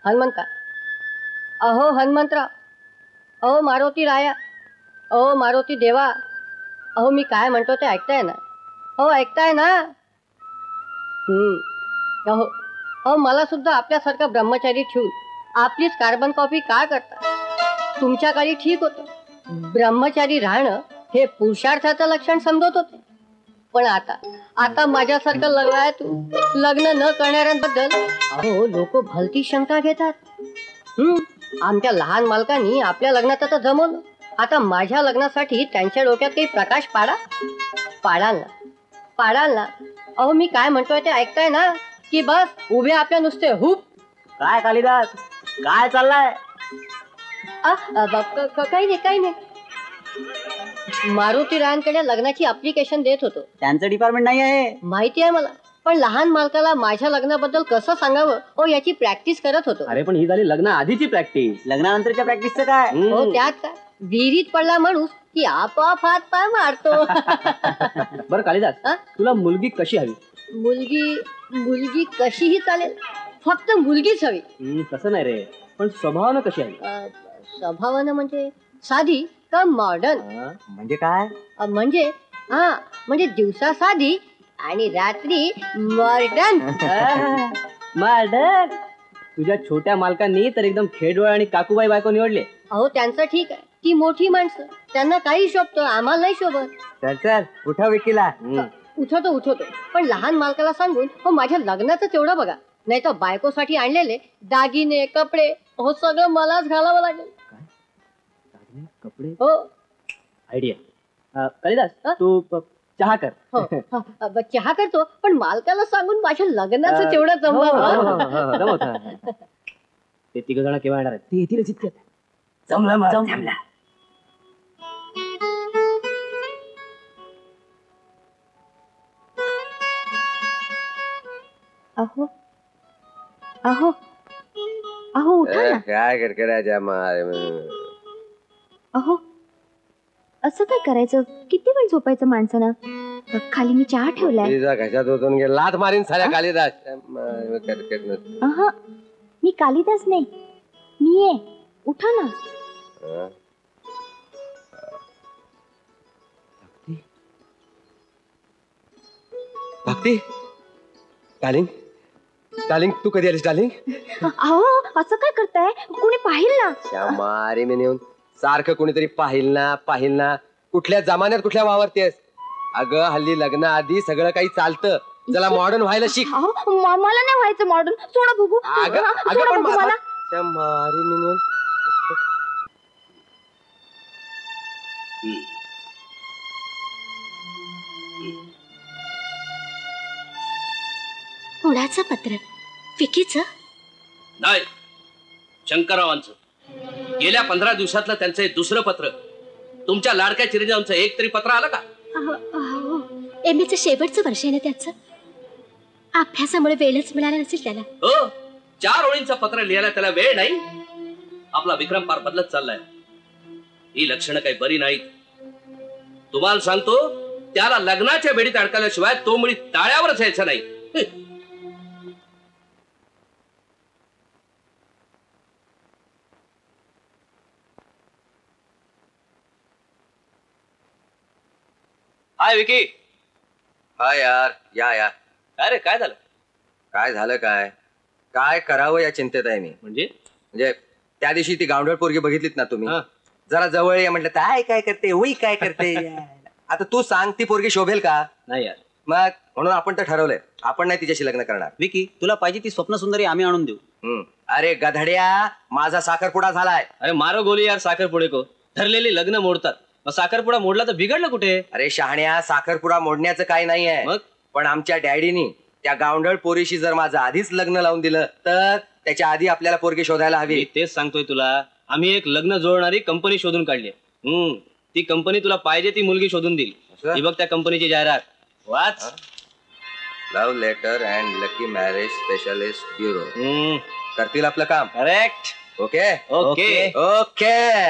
हनुमंता, अहो हनुमंतराव, अहो मारुती राया, अहो मारुती देवा, अहो मी काय म्हणतो ते ऐकताय ना? हो ऐकताय ना? अहो अहो मला सुद्धा आपल्यासारखा ब्रह्मचारी ठेवून आपलीच कार्बन कॉपी का करता? तुमच्या काळी ठीक होतं, ब्रह्मचारी राहणं हे पुरुषार्थाचं लक्षण समजत होते. पण आता माझ्यासारखं लग्न न करणाऱ्यांबद्दल अहो लोक भलती शंका घेतात. आमच्या लहान मालकांनी आपल्या लग्नात आता जमवलं. आता माझ्या लग्नासाठी त्यांच्या डोक्यात काही प्रकाश पाडाल ना? अहो मी काय म्हणतोय ते ऐकताय ना? की बस उभे आपल्या नुसते हुप. काय कालिदास, काय चाललाय? काही नाही. मारुती रायांकडे लग्नाची अप्लिकेशन देत होतो. त्यांचं डिपार्टमेंट नाही आहे माहिती आहे मला, पण लहान मालकाला माझ्या लग्नाबद्दल कसं सांगावं हो याची प्रॅक्टिस करत होतो. अरे पण ही झाली लग्न आधीची प्रॅक्टिस, लग्नानंतरच्या प्रॅक्टिसचं काय? हो त्यात काय, विहिरीत पडला माणूस की आपोआप हात पाय मारतो. बरं कालिदास, तुला मुलगी कशी हवी? मुलगी कशीही चालेल, फक्त मुलगीच हवी. तसं नाही रे, पण स्वभावानं कशी हवी? स्वभावानं म्हणजे साधी का मॉडर्न? म्हणजे काय? म्हणजे दिवसा साधी आणि रात्री मॉडर्न. मॉडर्न? तुझ्या छोट्या मालकांनी तर एकदम खेडोळ आणि काकूबाई बायको निवडले. अहो त्यांचं ठीक आहे, ती मोठी माणसं, त्यांना काही शोभतं, आम्हाला नाही शोभत. चल उठव विकीला. उठवतो, पण लहान मालकाला सांगून हो माझ्या लग्नाचं तेवढं बघा, नाही तर बायकोसाठी आणलेले दागिने कपडे हो सगळं मलाच घालावं लागेल. कपडे? हो. आयडिया. कालिदास तू चहा कर. हो चहा करतो, पण मालकाला सांगून माझ्या लग्नाचं तेवढं जमलं. ते तिघ जण केव्हा येणार आहेत? ते येतीलच इतक्यात. जमला. अहो उठा ना. काय कडकडाच्या अहो असं काय करायचं? किती वेळ झोपायचं माणसानं? खाली मी चहा ठेवलाय. कशात होतून गे लात मारीन साऱ्या कालिदास. मी कालिदास नाही, मी आहे. उठा ना. भक्ती, डार्लिंग तू कधी आलीस डार्लिंग? अहो असं काय करताय? कोणी पाहिल ना. मारे मी नेऊन सारखं कोणीतरी पाहिल ना. कुठल्या जमान्यात कुठल्या वावरतेस? अगं हल्ली लग्न आधी सगळं काही चालतं. जरा मॉडर्न व्हायला शिक. मला नाही व्हायचं मॉडर्न. सोडा बघू. मारे मी नेऊन. कुणाचं पत्र? विकीचं? नाही, शंकररावांचं. गेल्या 15 दिवसातलं त्यांचं हे दुसरं पत्र. तुमच्या लाडक्या चिरंजीवांचं एक तरी पत्र आलं का? एमएचं शेवटचं वर्ष आहे ना त्याचं. अभ्यासामुळे वेळच मिळाला नसेल त्याला. हो, 4 ओळींचं पत्र लिहायला त्याला वेळ नाही. आपला विक्रम फार बदलत चाललाय. ही लक्षणं काही बरी नाहीत. तुम्हाला सांगतो, त्याला लग्नाच्या बेडीत अडकल्याशिवाय तो मुळी टाळ्यावरच यायचा नाही. हाय विकी. हाय यार, या. अरे काय झालं? काय करावं या चिंतेत आहे मी. म्हणजे त्या दिवशी ती गावंढळ पोरगी बघितलीत ना तुम्ही? जरा जवळ या म्हटलं, काय करते उई काय करते. आता तू सांग, ती पोरगी शोभेल का? नाही यार. मग म्हणून आपण तर ठरवलंय, आपण नाही तिच्याशी लग्न करणार. विकी, तुला पाहिजे ती स्वप्न सुंदरी आम्ही आणून देऊ. अरे गधड्या, माझा साखरपुडा झालाय. अरे मारो गोली यार, साखरपुडे को ठरलेली लग्न मोडतात. मग साखरपुडा मोडला तर बिघडलं कुठे? अरे शहाण्या, साखरपुडा मोडण्याचं काही नाहीये. मग पण आमच्या डॅडीनी त्या गावंढळ पोरीशी जर माझं आधीच लग्न लावून दिलं तर त्याच्या आधी आपल्याला पोरगी शोधायला हवी. तेच सांगतोय तुला. आम्ही एक लग्न जोडणारी कंपनी शोधून काढली. ती कंपनी तुला पाहिजे ती मुलगी शोधून देईल. ही बघ त्या कंपनीची जाहिरात वाच. Love letter and lucky marriage specialist bureau करतील आपलं काम. करेक्ट. Okay okay okay.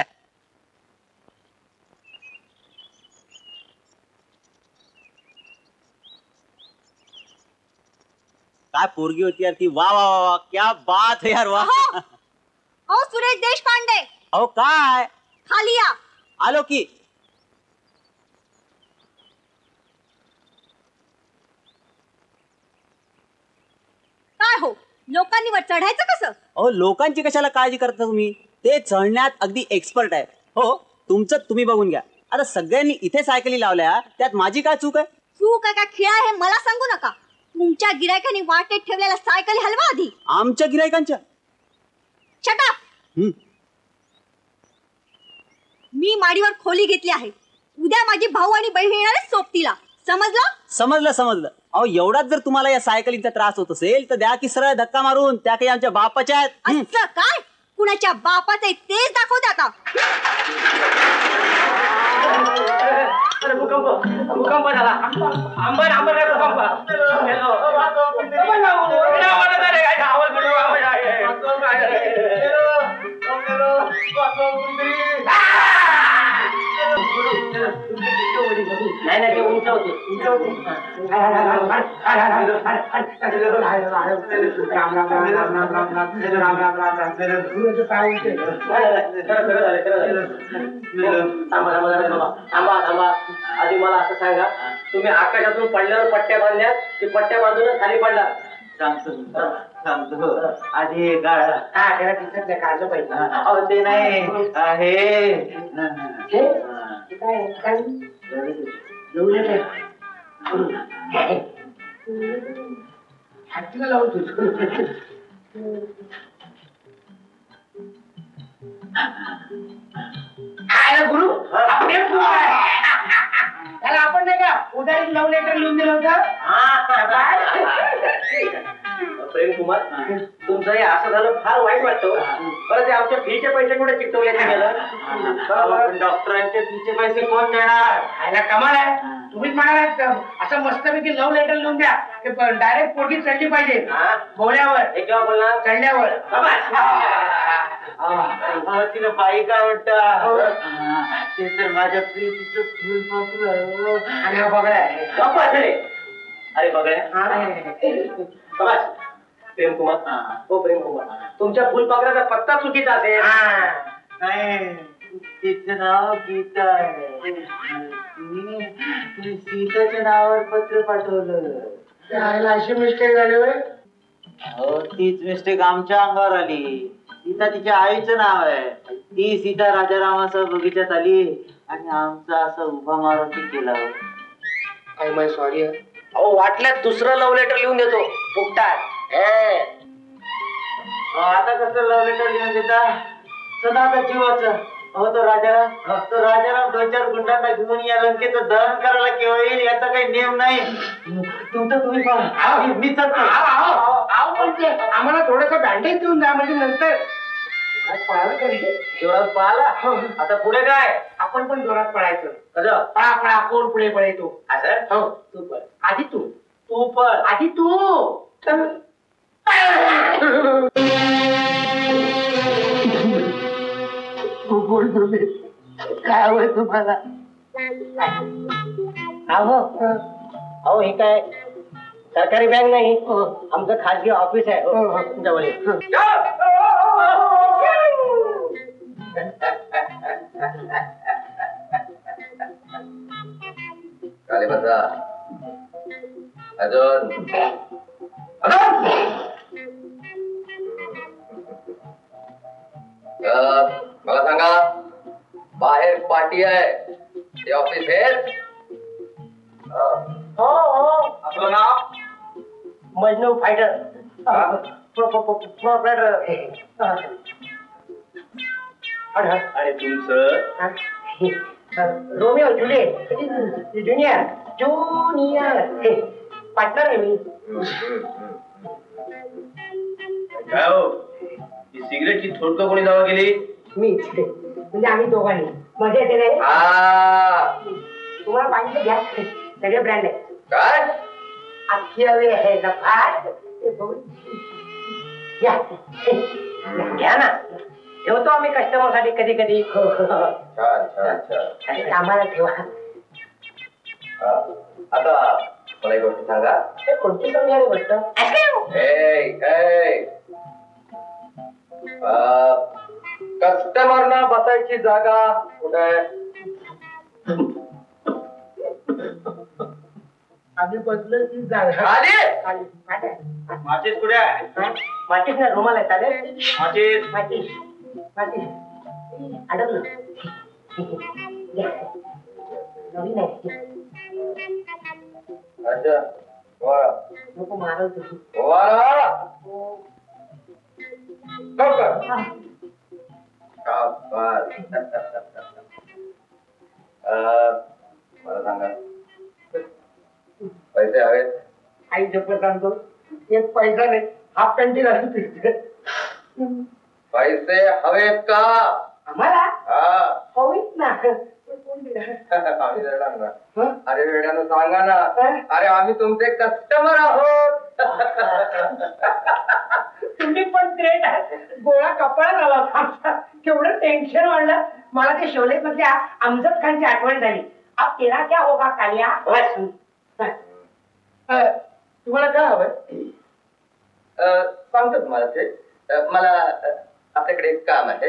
काय पोरगी होती यार ती, वा वा वा वा, क्या बात है यार, वा. अहो सुरेश देशपांडे, अहो काय, खाली या. आलो की. काय हो, लोकांनीवर चढायचं कसं? अहो लोकांची कशाला काळजी करता तुम्ही, ते चढण्यात अगदी एक्सपर्ट आहे. हो तुमचं तुम्ही बघून घ्या. आता सगळ्यांनी इथे सायकली लावल्या, त्यात माझी काय चूक आहे? चूक काय खिळा हे मला सांगू नका. तुमच्या गिरायकांनी वाटेत ठेवलेल्या सायकली हलवा आधी. आमच्या गिरायकांच्या? छटा. मी माडीवर खोली घेतली आहे. उद्या माझी भाऊ आणि बहीण येणार आहे सोबतीला, समजलं? समजलं समजलं. अहो एवढाच जर तुम्हाला या सायकलींचा त्रास होत असेल तर द्या की सरळ धक्का मारून, त्या काही आमच्या बापाच्या आहेत. असं काय? कुणाच्या बापाचे तेच दाखवते आता. भूकंप झाला. आंबर आंबर काय भूकंप. नाही नाही ते उंच होते. थांबा थांबा, आधी मला असं सांगा, तुम्ही आकाशातून पडल्यावर पट्ट्या बांधल्या की पट्ट्या बांधून खाली पडला? सांगतो आधी त्याला तिथं काढलं पाहिजे. अहो ते नाही हे लावून गुरु त्याला आपण नाही का उदाहरण लव्ह लेटर लिहून दिलं होतं. प्रेम कुमार, तुमचं हे असं झालं फार वाईट वाटतं. बरं ते आमच्या फीचे पैसे कुठे चिकटवल्याचं गेलं? डॉक्टरांचे फीचे पैसे कोण देणार? खायला कमाल आहे. तुम्हीच म्हणालात असं मस्तपैकी लव्ह लेटर लिहून द्या, डायरेक्ट पोटी चढली पाहिजे बोल्यावर. हे केव्हा बोलणार? चढल्यावर. तिला बाई काय म्हणता? ते तर माझ्या प्रीतीचं फुल अरे बघा प्रेम कुमार. हो प्रेम कुमार, तुमच्या फुलपाखराचा पत्ता चुकीचा असेल. नाही, तिचं नाव गीता आहे. सीताच्या नावावर पत्र पाठवलं. अशी मिस्टेक झाली होय? हो तीच मिस्टेक आमच्या अंगावर आली. सीता तिच्या आईचं नाव आहे. ती सीता राजारामासह बगीचात आली आणि आमचा असं उभा मारुती केला. काय माय सॉरी. अहो वाटल्यात दुसरं लव्ह लेटर लिहून देतो फुकटात. आता कसं लव्ह लेटर लिहून देता? सदाचा जीवाचं. हो तो राजाराम 2-4 गुंडांना घेऊन या लंकेचं दहन करायला केव्हा येईल याचा काही नियम नाही. तुमचं तुम्ही मी आम्हाला थोडस बँडेज देऊन द्या, म्हणजे नंतर जोरात पळाला. आता पुढे काय? आपण पण जोरात पळायचं. कसं? पळा पळा, कोण पुढे पळेतो असं? हो तू पळ आधी. तू पळ आधी. तू बोल तुम्ही काय हवंय तुम्हाला? अहो हे काय सरकारी बँक नाही, आमचं खाजगी ऑफिस आहे जवळ. कालेबद्रा अजून मला सांगा, बाहेर पार्टी आहे, ते ऑफिस आहे? हो आपलं नाव मजनू फायटर. आणि तुमचं? रोमिओ जुलिएट ज्युनियर पार्टनर आहे मी. काय हो, ही सिगरेटची थोडकं कोणी जवळ गेली? मीच. म्हणजे आम्ही दोघांनी. मजा येते नाही? तुम्हाला पाहिजे घ्या, सगळे ब्रँड आहे. काय अख्खी हवे आहे ना फार. घ्या ना, ठेवतो आम्ही कस्टमर साठी कधी कधी. छान छान छान. आम्हाला ठेवा. आता मला एक गोष्ट सांगा. कोणती सांगणारी गोष्ट? कस्टमरना बसायची जागा कुठे आहे? आम्ही बसलो ती जागा खाली. माचीस कुठे आहे? माचीस ना रुमाल आहे चालेल. माचीस. माचीस माचीस अडकलं. नवीन आहे. अच्छा वारा नको मारल तुझी. वारा लवकर. शाबास. मला सांगा पैसे हवेत? आई जपत सांगतो एक पैसा नाही हाफ पॅन्टी घालून फिरते. पैसे हवेत का? आम्हाला हा. होईत ना. कोण दिला? आम्ही देणार ना. अरे वेड्यानं सांगा ना. अरे आम्ही तुमचे कस्टमर आहोत. तुम्ही पण ग्रेट आहे. गोळा कपाळात आला होता. केवढं टेन्शन वाढलं. मला ते शोले मधल्या अमजद खानची आठवण झाली. अब तेरा क्या होगा कालिया. तुम्हाला काय हवंय? सांगतो तुम्हाला ते. मला आपल्याकडे एक काम आहे.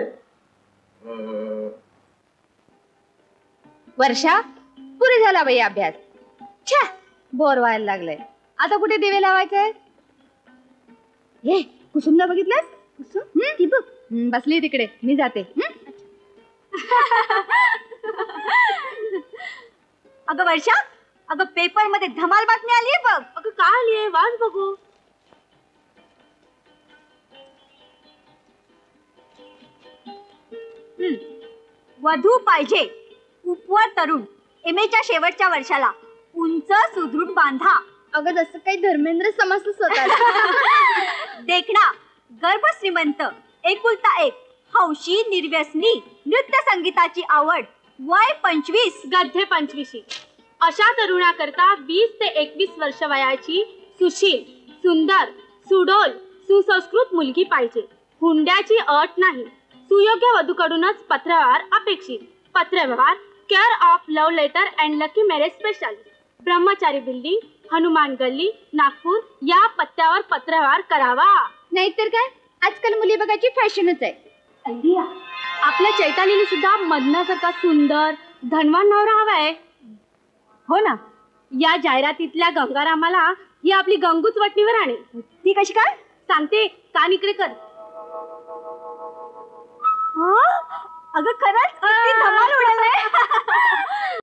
वर्षा पुरे झाला बाई अभ्यास. छा बोर व्हायला लागलंय. आता कुठे दिवे लावायचे? हे कुसुमला बघितलंस? कुसुम ती बघ बसली तिकडे. मी जाते. अगं वर्षा, अगं पेपर मध्ये धमाल बातमी आली आहे बघ. अगं काय आलीये? वाच बघू. वधू पाहिजे उपवर तरुण एमएच्या शेवटच्या वर्षाला उंच सुदृढ बांधा. अगं जसं काही धर्मेंद्र समजलं स्वतःला. देखणा गर्भ श्रीमंत एकुलता एक हौशी निर्व्यसनी नृत्य संगीताची आवड वय 25 गद्दे 25. अशा तरुणाकरता 20 ते 21 वर्ष वयाची सुशील सुंदर सुडोल सुसंस्कृत मुलगी पाहिजे. हुंड्याची अट नाही. सुयोग्य वधूकडूनच पत्रव्यवहार अपेक्षित. पत्रव्यवहार care of love letter and lucky marriage specialist, ब्रह्मचारी बिल्डिंग, हनुमान गल्ली, नागपूर या पत्त्यावर पत्रव्यवहार करावा. नाहीतर काय आजकाल मुली बघायची फॅशनच आहे. आपल्या चैतालीने सुद्धा मदनासारखा सुंदर धनवान नवरा हवाय. हो ना. या जाहिरातीतल्या गंगारामाला ही आपली गंगूच वटणीवर आणेल. ती कशी काय सांगते? कान इकडे कर. अगं खरंच किती धमाल उडालाय.